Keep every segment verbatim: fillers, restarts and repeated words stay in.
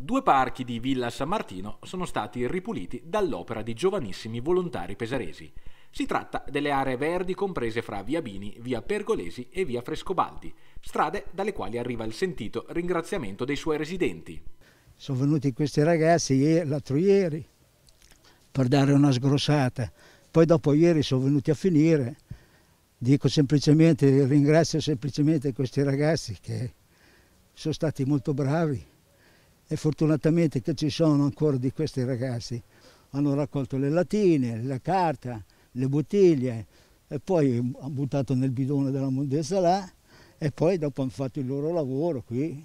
Due parchi di Villa San Martino sono stati ripuliti dall'opera di giovanissimi volontari pesaresi. Si tratta delle aree verdi comprese fra via Bini, via Pergolesi e via Frescobaldi, strade dalle quali arriva il sentito ringraziamento dei suoi residenti. Sono venuti questi ragazzi ieri- l'altro ieri per dare una sgrossata, poi dopo ieri sono venuti a finire. Dico semplicemente, ringrazio semplicemente questi ragazzi che sono stati molto bravi e fortunatamente che ci sono ancora di questi ragazzi. Hanno raccolto le latine, la carta, le bottiglie e poi hanno buttato nel bidone della mondezza là e poi dopo hanno fatto il loro lavoro qui,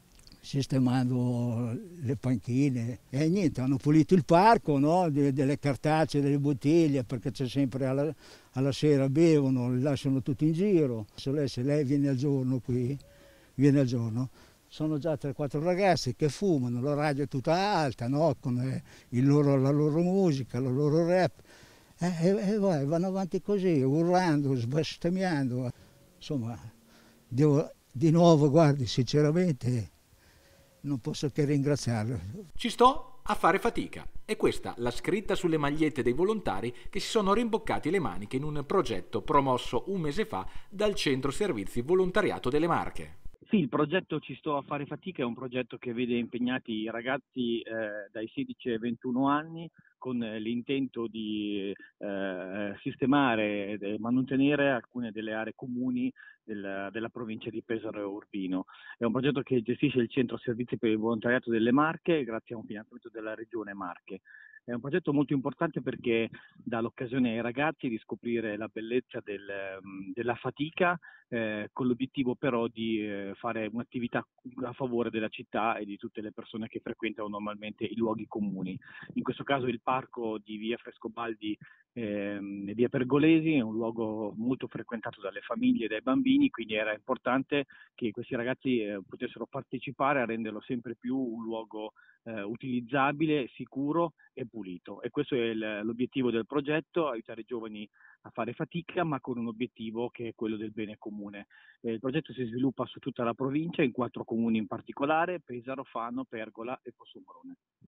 sistemando le panchine e niente, hanno pulito il parco, no? De- delle cartacee, delle bottiglie, perché c'è sempre alla, alla sera bevono, le lasciano tutti in giro. Se lei, se lei viene al giorno qui, viene al giorno, sono già tre quattro ragazzi che fumano, la radio è tutta alta, no? Con eh, il loro- la loro musica, la loro rap, e, e- e vai, vanno avanti così, urlando, bestemmiando. Insomma, devo, di nuovo, guardi, sinceramente non posso che ringraziarlo. Ci sto a fare fatica. È questa la scritta sulle magliette dei volontari che si sono rimboccati le maniche in un progetto promosso un mese fa dal Centro Servizi Volontariato delle Marche. Sì, il progetto Ci sto a fare fatica è un progetto che vede impegnati i ragazzi eh, dai sedici ai ventuno anni con eh, l'intento di eh, sistemare e mantenere alcune delle aree comuni del- della provincia di Pesaro e Urbino. È un progetto che gestisce il Centro Servizi per il Volontariato delle Marche grazie a un finanziamento della Regione Marche. È un progetto molto importante perché dà l'occasione ai ragazzi di scoprire la bellezza del, ehm, della fatica eh, con l'obiettivo però di eh, fare un'attività a favore della città e di tutte le persone che frequentano normalmente i luoghi comuni. In questo caso il parco di via Frescobaldi ehm, e via Pergolesi è un luogo molto frequentato dalle famiglie e dai bambini, quindi era importante che questi ragazzi eh, potessero partecipare a renderlo sempre più un luogo eh, utilizzabile, sicuro e pulito. E questo è il- l'obiettivo del progetto: aiutare i giovani a fare fatica, ma con un obiettivo che è quello del bene comune. Eh, il progetto si sviluppa su tutta la provincia, in quattro comuni in particolare: Pesaro, Fano, Pergola e Fossombrone.